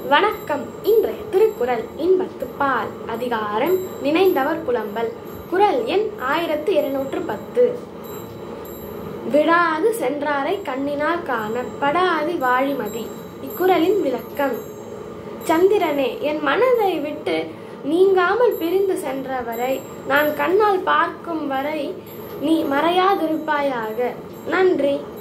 வணக்கம். இன்றைய திருக்குறள் இன்பத்துப்பால். அதிகாரம் நினைந்தவர் புலம்பல். குறள் எண் 1210. விடாது சென்றாரை கண்ணினால் காண படாது வாழிமதி. இக்குறளின் விளக்கம். சந்திரனே, என் மனதை விட்டு நீங்காமல் பிரிந்து சென்றவரை நான் கண்ணால் பார்க்கும் வரை நீ மறையாதிருப்பாயாக. நன்றி.